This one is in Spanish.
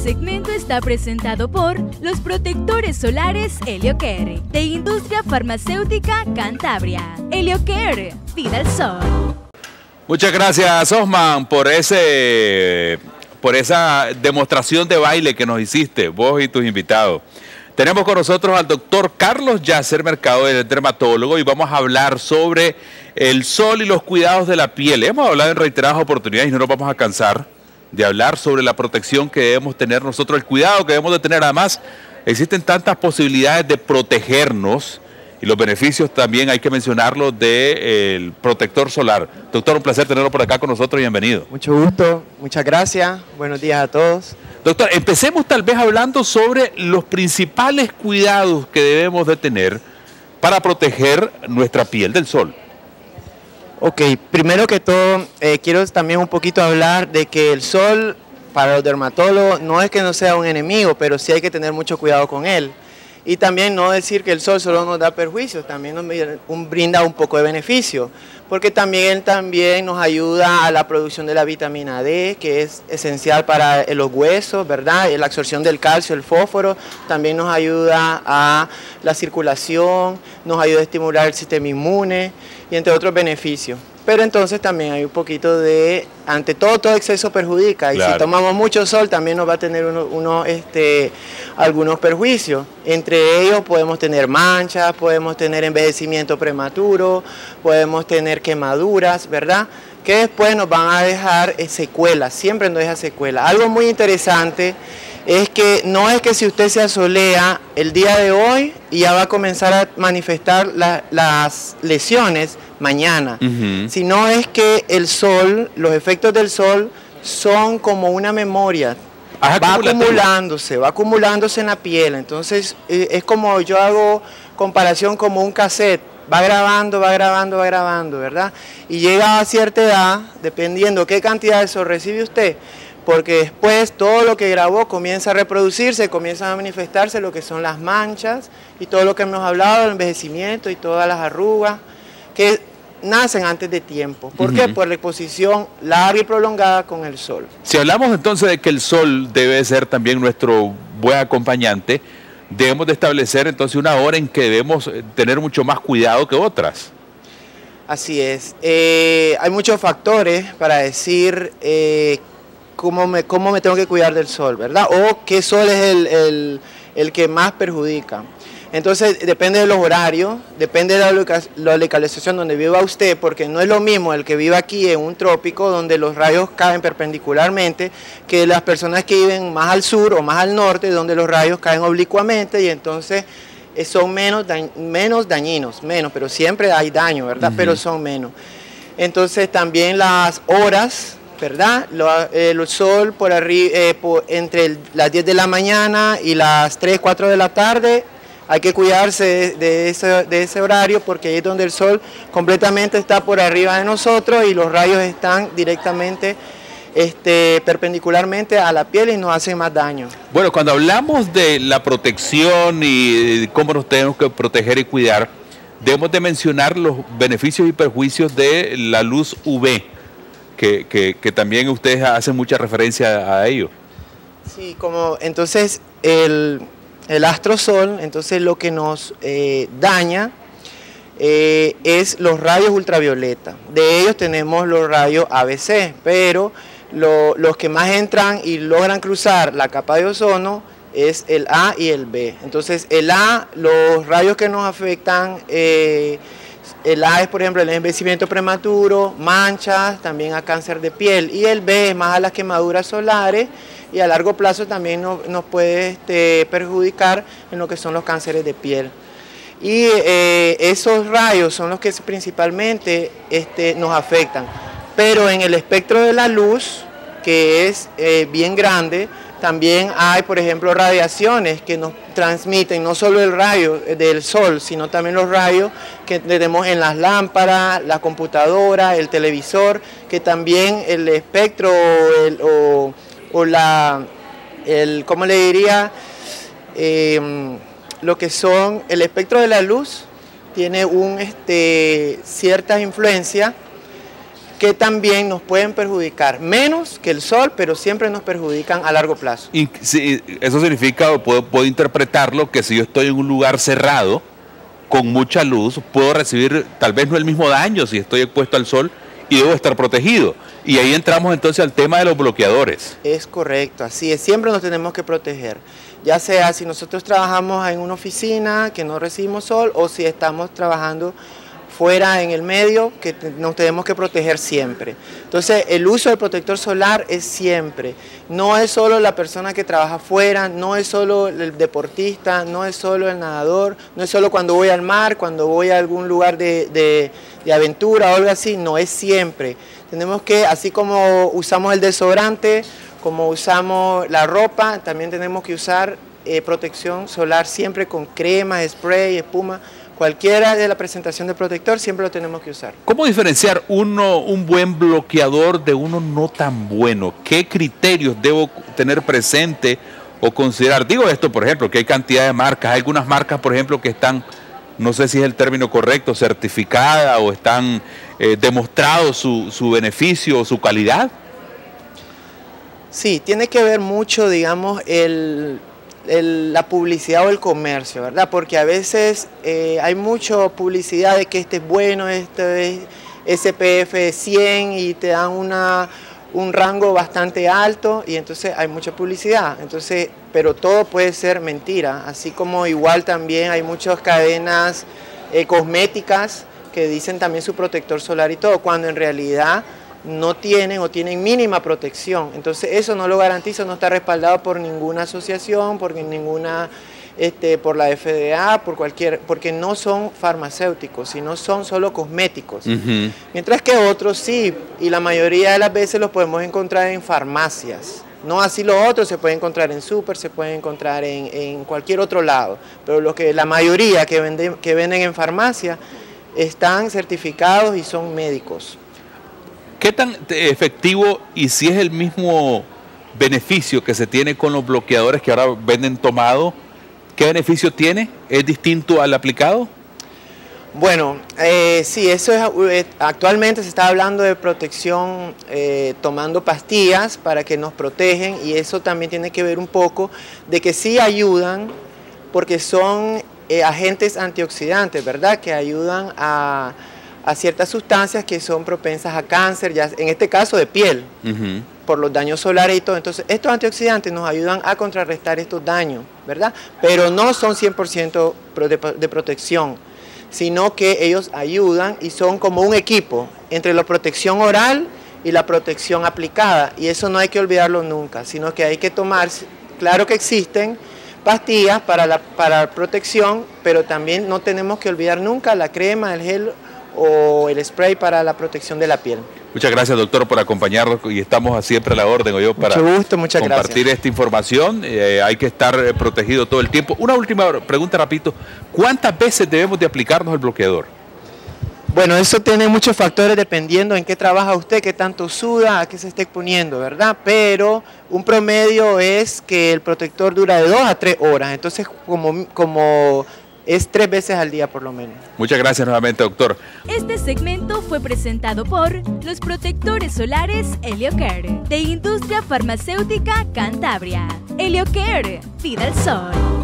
segmento está presentado por los protectores solares Heliocare de Industria Farmacéutica Cantabria. Heliocare, vida al sol. Muchas gracias, Osman, por esa demostración de baile que nos hiciste, vos y tus invitados. Tenemos con nosotros al doctor Carlos Yasser Mercado, el dermatólogo, y vamos a hablar sobre el sol y los cuidados de la piel. Hemos hablado en reiteradas oportunidades y no nos vamos a cansar de hablar sobre la protección que debemos tener nosotros, el cuidado que debemos de tener. Además, existen tantas posibilidades de protegernos y los beneficios también hay que mencionarlo del protector solar. Doctor, un placer tenerlo por acá con nosotros, bienvenido. Mucho gusto, muchas gracias, buenos días a todos. Doctor, empecemos tal vez hablando sobre los principales cuidados que debemos de tener para proteger nuestra piel del sol. Ok, primero que todo, quiero también un poquito hablar de que el sol, para los dermatólogos, no es que no sea un enemigo, pero sí hay que tener mucho cuidado con él. Y también no decir que el sol solo nos da perjuicios, también nos brinda un poco de beneficio, porque también nos ayuda a la producción de la vitamina D, que es esencial para los huesos, ¿verdad? La absorción del calcio, el fósforo, también nos ayuda a la circulación, nos ayuda a estimular el sistema inmune y entre otros beneficios. Pero entonces también hay un poquito de, ante todo exceso perjudica, y claro, si tomamos mucho sol también nos va a tener algunos perjuicios. Entre ellos podemos tener manchas, podemos tener envejecimiento prematuro, podemos tener quemaduras, ¿verdad? Que después nos van a dejar secuelas, siempre nos deja secuelas. Algo muy interesante es que no es que si usted se asolea el día de hoy y ya va a comenzar a manifestar las lesiones mañana, sino es que el sol, los efectos del sol son como una memoria, va acumulándose en la piel. Entonces es como, yo hago comparación como un cassette, va grabando, ¿verdad? Y llega a cierta edad, dependiendo qué cantidad de sol recibe usted, porque después todo lo que grabó comienza a reproducirse, comienzan a manifestarse lo que son las manchas y todo lo que hemos hablado, el envejecimiento y todas las arrugas que nacen antes de tiempo. ¿Por qué? Por la exposición larga y prolongada con el sol. Si hablamos entonces de que el sol debe ser también nuestro buen acompañante, debemos de establecer entonces una hora en que debemos tener mucho más cuidado que otras. Así es. Hay muchos factores para decir cómo me tengo que cuidar del sol, ¿verdad? O qué sol es el que más perjudica. Entonces depende de los horarios, depende de la localización donde viva usted, porque no es lo mismo el que vive aquí en un trópico donde los rayos caen perpendicularmente que las personas que viven más al sur o más al norte donde los rayos caen oblicuamente y entonces son menos dañinos, pero siempre hay daño, ¿verdad? Pero son menos. Entonces también las horas, ¿verdad? El sol por arriba, entre las 10 de la mañana y las 3, 4 de la tarde, hay que cuidarse de ese horario porque ahí es donde el sol completamente está por arriba de nosotros y los rayos están directamente perpendicularmente a la piel y nos hacen más daño. Bueno, cuando hablamos de la protección y de cómo nos tenemos que proteger y cuidar, debemos de mencionar los beneficios y perjuicios de la luz UV, que también ustedes hacen mucha referencia a ello. Sí, como entonces el astrosol, entonces lo que nos daña es los rayos ultravioleta. De ellos tenemos los rayos ABC, pero los que más entran y logran cruzar la capa de ozono es el A y el B. Entonces el A, los rayos que nos afectan, el A es por ejemplo el envejecimiento prematuro, manchas, también a cáncer de piel, y el B es más a las quemaduras solares y a largo plazo también nos puede perjudicar en lo que son los cánceres de piel. Y esos rayos son los que principalmente nos afectan. Pero en el espectro de la luz, que es bien grande, también hay, por ejemplo, radiaciones que nos transmiten no solo el rayo del sol, sino también los rayos que tenemos en las lámparas, la computadora, el televisor, que también el espectro ¿cómo le diría? Lo que son el espectro de la luz tiene cierta influencia que también nos pueden perjudicar, menos que el sol, pero siempre nos perjudican a largo plazo. Y sí, eso significa, o puedo interpretarlo, que si yo estoy en un lugar cerrado, con mucha luz, puedo recibir tal vez no el mismo daño si estoy expuesto al sol y debo estar protegido. Y ahí entramos entonces al tema de los bloqueadores. Es correcto, así es, siempre nos tenemos que proteger. Ya sea si nosotros trabajamos en una oficina que no recibimos sol o si estamos trabajando fuera en el medio, que nos tenemos que proteger siempre. Entonces, el uso del protector solar es siempre. No es solo la persona que trabaja afuera, no es solo el deportista, no es solo el nadador, no es solo cuando voy al mar, cuando voy a algún lugar de aventura o algo así, no, es siempre. Tenemos que, así como usamos el desodorante, como usamos la ropa, también tenemos que usar protección solar siempre con crema, spray, espuma. Cualquiera de la presentación del protector siempre lo tenemos que usar. ¿Cómo diferenciar un buen bloqueador de uno no tan bueno? ¿Qué criterios debo tener presente o considerar? Digo esto, por ejemplo, que hay cantidad de marcas. Hay algunas marcas, por ejemplo, que están, no sé si es el término correcto, certificadas o están demostrado su beneficio o su calidad. Sí, tiene que ver mucho, digamos, la publicidad o el comercio, ¿verdad? Porque a veces hay mucha publicidad de que este es bueno, este es SPF 100 y te dan un rango bastante alto y entonces hay mucha publicidad. Entonces, pero todo puede ser mentira, así como igual también hay muchas cadenas cosméticas que dicen también su protector solar y todo, cuando en realidad no tienen o tienen mínima protección. Entonces eso no lo garantiza, no está respaldado por ninguna asociación, por la FDA, porque no son farmacéuticos, sino son solo cosméticos. Mientras que otros sí, y la mayoría de las veces los podemos encontrar en farmacias. No así los otros, se pueden encontrar en súper, se pueden encontrar en cualquier otro lado, pero la mayoría que venden en farmacia están certificados y son médicos. ¿Qué tan efectivo y si es el mismo beneficio que se tiene con los bloqueadores que ahora venden tomado? ¿Qué beneficio tiene? ¿Es distinto al aplicado? Bueno, sí, eso es, actualmente se está hablando de protección tomando pastillas para que nos protegen y eso también tiene que ver un poco de que sí ayudan porque son agentes antioxidantes, ¿verdad? Que ayudan a ciertas sustancias que son propensas a cáncer, ya en este caso de piel, por los daños solares y todo. Entonces, estos antioxidantes nos ayudan a contrarrestar estos daños, ¿verdad? Pero no son 100% de protección, sino que ellos ayudan y son como un equipo entre la protección oral y la protección aplicada. Y eso no hay que olvidarlo nunca, sino que hay que tomar, claro que existen pastillas para la protección, pero también no tenemos que olvidar nunca la crema, el gel o el spray para la protección de la piel. Muchas gracias, doctor, por acompañarnos y estamos siempre a la orden para mucho gusto, muchas compartir gracias. Esta información. Hay que estar protegido todo el tiempo. Una última pregunta, rapidito. ¿Cuántas veces debemos de aplicarnos el bloqueador? Bueno, eso tiene muchos factores dependiendo en qué trabaja usted, qué tanto suda, a qué se esté exponiendo, ¿verdad? Pero un promedio es que el protector dura de 2 a 3 horas. Entonces, como es 3 veces al día por lo menos. Muchas gracias nuevamente, doctor. Este segmento fue presentado por los protectores solares Heliocare de Industria Farmacéutica Cantabria. Heliocare, vida al sol.